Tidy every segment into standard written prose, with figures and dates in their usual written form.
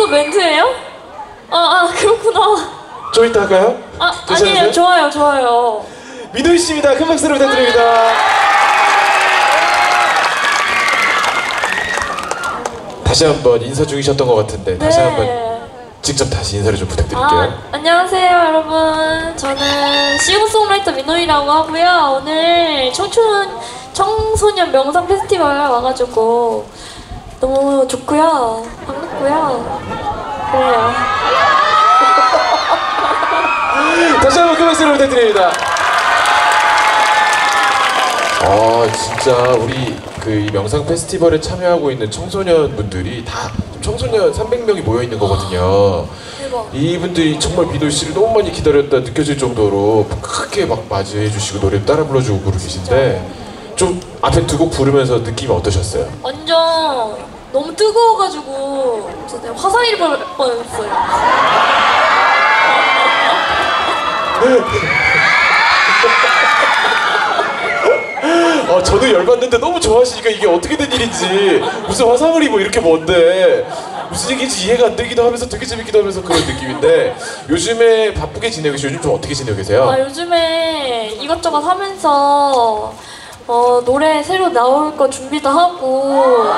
또 멘트예요? 그렇구나. 좀 이따 할까요? 아니에요. 좋아요, 좋아요. 민호이 씨입니다. 큰 박수로 부탁드립니다. 다시 한번 인사 중이셨던 것 같은데 다시 한번 직접 다시 인사를 좀 부탁드릴게요. 안녕하세요, 여러분. 저는 싱어송라이터 민호이라고 하고요. 오늘 청소년 명상 페스티벌 와가지고 너무 좋고요. 반갑고요. 그래요. 다시 한번 큰 박수로 부탁드립니다. 진짜 우리 이 명상 페스티벌에 참여하고 있는 청소년 분들이 다 청소년 300명이 모여 있는 거거든요. 대박. 이분들이 정말 민호이 씨를 너무 많이 기다렸다 느껴질 정도로 크게 막 맞이해 주시고 노래 따라 불러주고 그러고 계신데 좀 앞에 두 곡 부르면서 느낌이 어떠셨어요? 완전 너무 뜨거워가지고 진짜 화상 입을 뻔했어요. 저도 열받는데 너무 좋아하시니까 이게 어떻게 된 일인지 무슨 화상을 입어 이렇게 뭔데 무슨 얘기인지 이해가 안 되기도 하면서 되게 재밌기도 하면서 그런 느낌인데 요즘에 바쁘게 지내고 계세요? 요즘 좀 어떻게 지내고 계세요? 요즘에 이것저것 하면서 노래 새로 나올 거 준비도 하고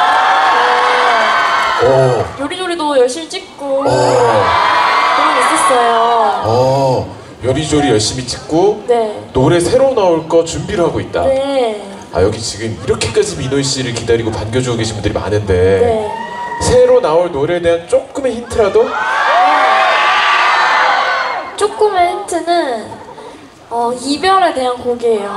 요리조리도 열심히 찍고 그런 게 있었어요. 요리조리 열심히 찍고 네. 노래 새로 나올 거 준비를 하고 있다. 네. 여기 지금 이렇게까지 민호이 씨를 기다리고 반겨주고 계신 분들이 많은데 네. 새로 나올 노래에 대한 조금의 힌트라도? 조금의 힌트는 이별에 대한 곡이에요.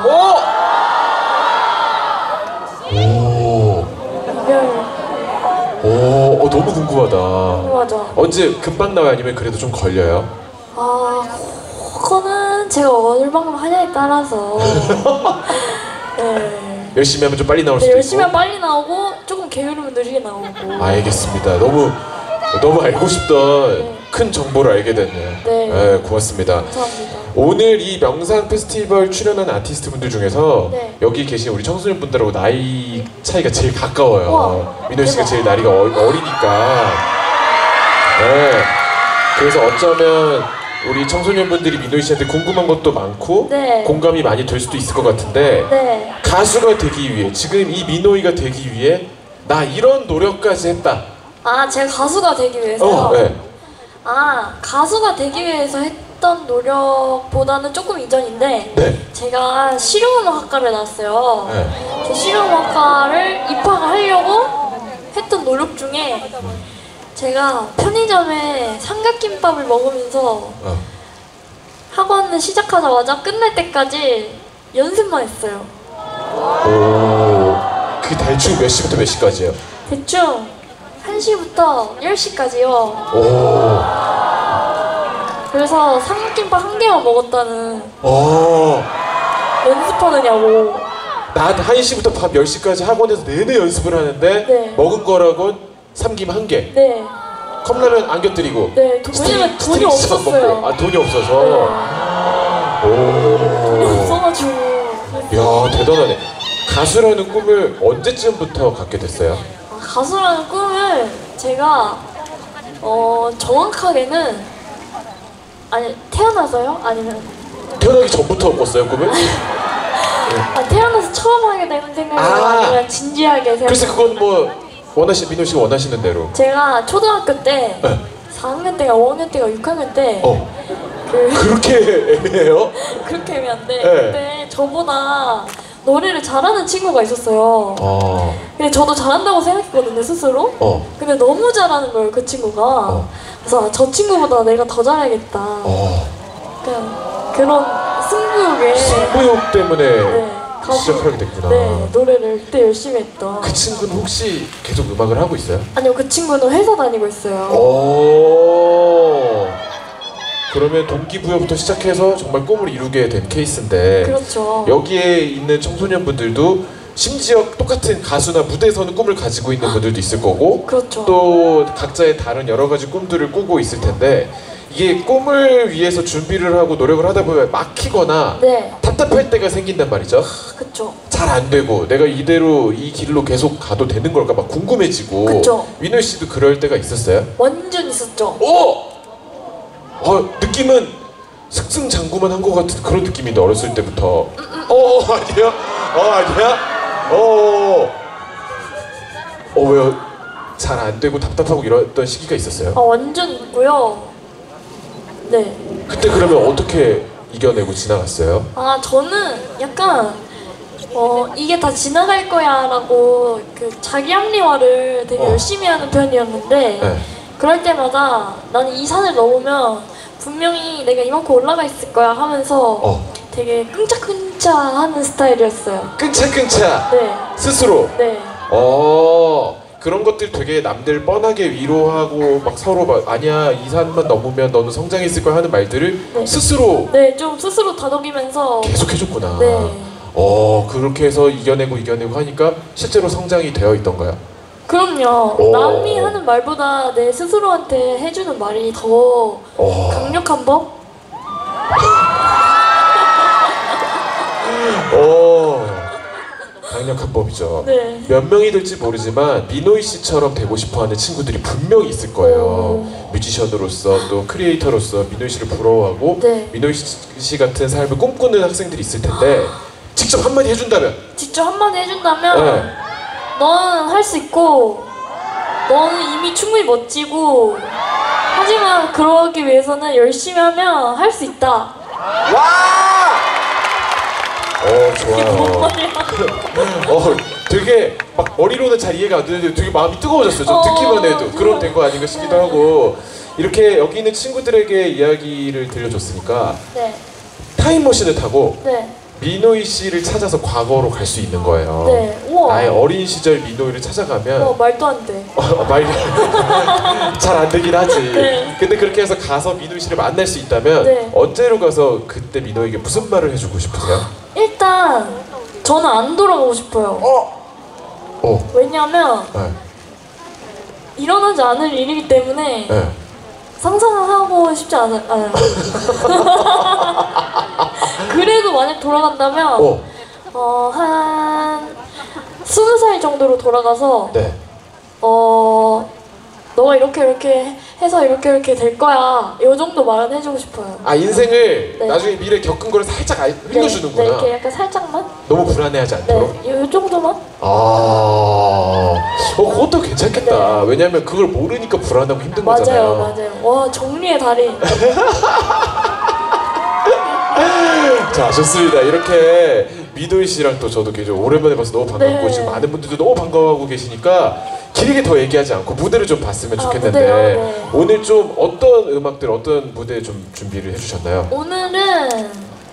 이별. 너무 궁금하다. 맞아. 언제 금방 나와요? 아니면 그래도 좀 걸려요? 그거는 제가 얼마나 하냐에 따라서. 네. 열심히 하면 좀 빨리 나올 수도 열심히 있고. 하면 빨리 나오고 조금 게으르면 느리게 나오고. 알겠습니다. 너무 알고 싶던 큰 정보를 알게 됐네요. 네. 고맙습니다. 감사합니다. 오늘 이 명상 페스티벌 출연한 아티스트 분들 중에서 여기 계신 우리 청소년 분들하고 나이 차이가 제일 가까워요. 민호 씨가 제일 나이가 어리니까. 네. 그래서 어쩌면 우리 청소년 분들이 민호 씨한테 궁금한 것도 많고 공감이 많이 될 수도 있을 것 같은데 가수가 되기 위해 지금 이 민호이가 되기 위해 나 이런 노력까지 했다. 제가 가수가 되기 위해서요? 네. 가수가 되기 위해서 했던 노력보다는 조금 이전인데 제가 실용음악학과를 나왔어요. 제 실용음악과를 입학을 하려고 했던 노력 중에 제가 편의점에 삼각김밥을 먹으면서 학원을 시작하자마자 끝날 때까지 연습만 했어요. 그 대충 몇 시부터 몇 시까지요? 대충 1시부터 10시까지요. 그래서 삼각김밥 한 개만 먹었다는 연습하느냐고. 나 1시부터 밤 10시까지 학원에서 내내 연습을 하는데 먹은 거라곤 삼김 한 개. 네. 컵라면 안 곁들이고. 네. 왜냐면 돈이 없었어요. 돈이 없어서. 돈이 없어가지고. 이야, 대단하네. 가수라는 꿈을 언제쯤부터 갖게 됐어요? 가수라는 꿈을 제가 정확하게는 태어나서요? 아니면 태어나기 전부터 꿨어요, 꿈을? 태어나서 처음 하게 되는 생각이에요? 아니면 진지하게 생각? 글쎄 그건 뭐 민호 씨가 원하시는 대로. 제가 초등학교 때 4학년 때가 5학년 때가 6학년 때 그렇게 애매해요? 그렇게 애매한데 그때 저보다 노래를 잘하는 친구가 있었어요. 근데 저도 잘한다고 생각했거든요, 스스로. 근데 너무 잘하는 거예요, 그 친구가. 그래서 저 친구보다 내가 더 잘해야겠다. 그냥 그런 승부욕 때문에 시작하게 됐구나. 네, 노래를 그때 열심히 했던. 그 친구는 혹시 계속 음악을 하고 있어요? 아니요, 그 친구는 회사 다니고 있어요. 그러면 동기부여부터 시작해서 정말 꿈을 이루게 된 케이스인데 그렇죠. 여기에 있는 청소년분들도 심지어 똑같은 가수나 무대에 서는 꿈을 가지고 있는 분들도 있을 거고 그렇죠. 또 각자의 다른 여러 가지 꿈들을 꾸고 있을 텐데 이게 꿈을 위해서 준비를 하고 노력을 하다 보면 막히거나 네. 답답할 때가 생긴단 말이죠. 그쵸. 잘 안 되고 내가 이대로 이 길로 계속 가도 되는 걸까 막 궁금해지고. 그쵸. 민호 씨도 그럴 때가 있었어요? 완전 있었죠. 느낌은 승승장구만 한 것 같은 그런 느낌인데 어렸을 때부터. 아니야? 아니야? 왜요? 잘 안 되고 답답하고 이랬던 시기가 있었어요? 완전 있고요. 네. 그때 그러면 어떻게 이겨내고 지나갔어요? 저는 약간 이게 다 지나갈 거야 라고 그 자기 합리화를 되게 열심히 하는 편이었는데 네. 그럴 때마다 나는 이 산을 넘으면 분명히 내가 이만큼 올라가 있을 거야 하면서 되게 끙차끙차 하는 스타일이었어요. 끙차끙차? 네. 스스로? 네. 그런 것들 되게 남들 뻔하게 위로하고 막 서로 막 아니야 이 산만 넘으면 너는 성장했을 거야 하는 말들을 네. 스스로 네, 좀 스스로 다독이면서 계속 해줬구나. 네. 그렇게 해서 이겨내고 하니까 실제로 성장이 되어 있던가요? 그럼요. 남이 하는 말보다 내 스스로한테 해주는 말이 더 강력한 법? 강력한 법이죠. 네. 몇 명이 될지 모르지만 민호이 씨처럼 되고 싶어하는 친구들이 분명히 있을 거예요. 뮤지션으로서 또 크리에이터로서 민호이 씨를 부러워하고 네. 민호이 씨 같은 삶을 꿈꾸는 학생들이 있을 텐데 직접 한마디 해준다면? 직접 한마디 해준다면 네. 너는 할 수 있고 너는 이미 충분히 멋지고 하지만 그러기 위해서는 열심히 하면 할 수 있다. 와! 좋아요. 뭔 말이야? 되게 막 머리로는 잘 이해가 안 되는데 되게 마음이 뜨거워졌어요. 좀 듣기만 해도 그럼 된 거 아닌가 싶기도 하고. 이렇게 여기 있는 친구들에게 이야기를 들려줬으니까 네. 타임머신을 타고 네. 민호이 씨를 찾아서 과거로 갈 수 있는 거예요. 네. 우와. 나의 어린 시절 민호이를 찾아가면 말도 안 돼. 말이 잘 안 되긴 하지. 네. 근데 그렇게 해서 가서 민호이 씨를 만날 수 있다면 네. 언제로 가서 그때 민호이에게 무슨 말을 해주고 싶으세요? 일단 저는 안 돌아가고 싶어요. 왜냐면 네. 일어나지 않을 일이기 때문에 네. 상상하고 싶지 않아요. 그래도 만약 돌아간다면 한 20살 정도로 돌아가서 네. 너가 이렇게 해서 이렇게 될 거야. 이 정도 말은 해주고 싶어요. 인생을 네. 나중에 미래 겪은 거를 살짝 흘려주는구나. 네, 이렇게 약간 살짝만? 너무 불안해하지 않도록? 네, 이 정도만? 그것도 괜찮겠다. 네. 왜냐면 그걸 모르니까 불안하고 힘든 거잖아요. 맞아요. 와, 정리의 달인. 자, 좋습니다. 이렇게 미도희 씨랑 또 저도 개인적으로 오랜만에 봐서 너무 반갑고 네. 지금 많은 분들도 너무 반가워하고 계시니까 길게 더 얘기하지 않고 무대를 좀 봤으면 좋겠는데 무대요? 네. 오늘 좀 어떤 음악들, 어떤 무대 좀 준비를 해주셨나요? 오늘은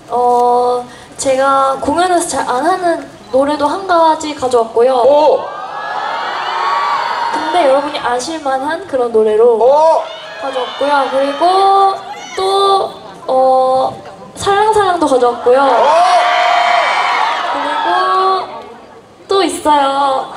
제가 공연에서 잘 안 하는 노래도 한 가지 가져왔고요. 근데 여러분이 아실만한 그런 노래로 가져왔고요. 그리고 또 사랑사랑도 가져왔고요. 그리고 또 있어요.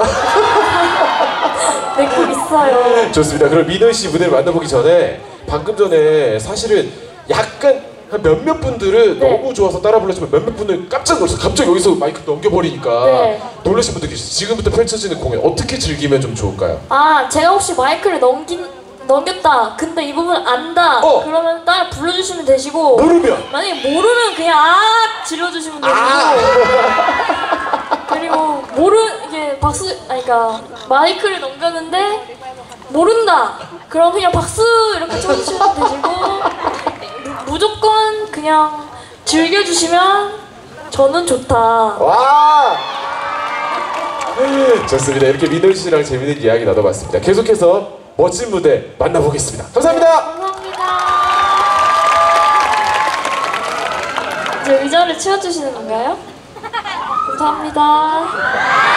네, 꼭 있어요. 좋습니다. 그럼 민호희 씨 무대를 만나보기 전에 방금 전에 사실은 약간 한 몇몇 분들은 네. 너무 좋아서 따라 불렀지만 몇몇 분은 깜짝 놀랐어요. 갑자기 여기서 마이크 넘겨버리니까 네. 놀라신 분들 계시죠. 지금부터 펼쳐지는 공연 어떻게 즐기면 좀 좋을까요? 제가 혹시 마이크를 넘겼다. 근데 이 부분 안다. 그러면 따라 불러주시면 되시고. 모르면? 만약에 모르면 그냥 질러주시면 되시고. 그리고 이게 그러니까 마이크를 넘겼는데 모른다. 그럼 그냥 박수 이렇게 쳐주시면 되시고. 무조건 그냥 즐겨주시면 저는 좋다. 와! 좋습니다. 이렇게 민호희 씨랑 재밌는 이야기 나눠봤습니다. 계속해서 멋진 무대 만나보겠습니다. 감사합니다. 감사합니다. 이제 의자를 치워주시는 건가요? 감사합니다.